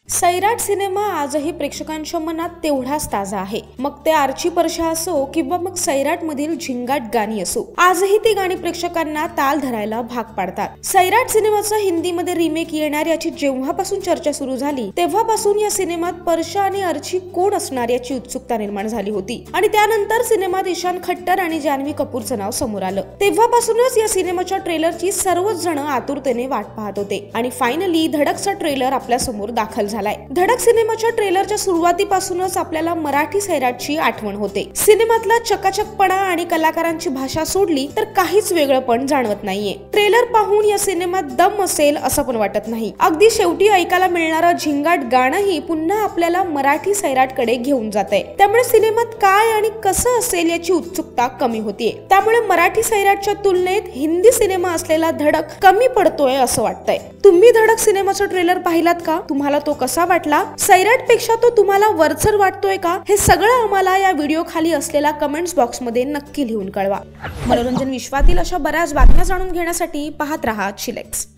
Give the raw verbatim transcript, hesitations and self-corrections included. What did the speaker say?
Sairat cinema आजही प्रेक्षकांच्या मनात तेवढाच ताजा आहे। मग ते आरची परशा असो किंवा मग सैराट मधील झिंगाट गाणी असो, आजही ती गाणी प्रेक्षकांना ताल धरायला भाग पाडतात। सैराट सिनेमाचा हिंदीमध्ये रिमेक येणार याची जेव्हापासून चर्चा सुरू झाली तेव्हापासून या सिनेमात परशा आणि आरची कोण असणार याची उत्सुकता निर्माण झाली होती आणि त्यानंतर सिनेमात ईशान खट्टर आणि जान्हवी कपूरचं नाव समोर आलं। तेव्हापासूनच या सिनेमाच्या ट्रेलरची सर्वच जण आतुरतेने वाट पाहत होते आणि फायनली धडकचा ट्रेलर आपल्या समोर दाखल झालाय। धडक सिनेमाच्या ट्रेलरच्या सुरुवातीपासूनच आपल्याला मराठी सैराटची आठवण होते। सिनेमातला चकाचकपणा आणि कलाकारांची भाषा सोडली तर काहीच वेगळं पण जाणवत नाहीये। ट्रेलर पाहून या सिनेमात दम असेल असं पण वाटत नाही। अगदी शेवटी ऐकायला मिळणारं झिंगाट गाणंही पुन्हा आपल्याला मराठी सैराटकडे घेऊन जातंय। त्यामुळे सिनेमात काय आणि कसं असेल याची उत्सुकता कमी होतीये। त्यामुळे मराठी सैराटच्या तुलनेत हिंदी सिनेमा असलेला धडक कमी पडतोय असं वाटतंय। तुम्ही धडक सिनेमाचा ट्रेलर पाहिलात का? तुम्हाला तो कसा वाटला? सैराट पेक्षा तो तुम्हाला वरचढ वाटतोय का? हे सगळं आम्हाला या व्हिडिओ खाली असलेल्या कमेंट्स बॉक्स मध्ये नक्की लिहून कळवा। मनोरंजन विश्वातील अशा बऱ्याच बातम्या जाणून घेण्यासाठी पाहत रहा चिलेक्स।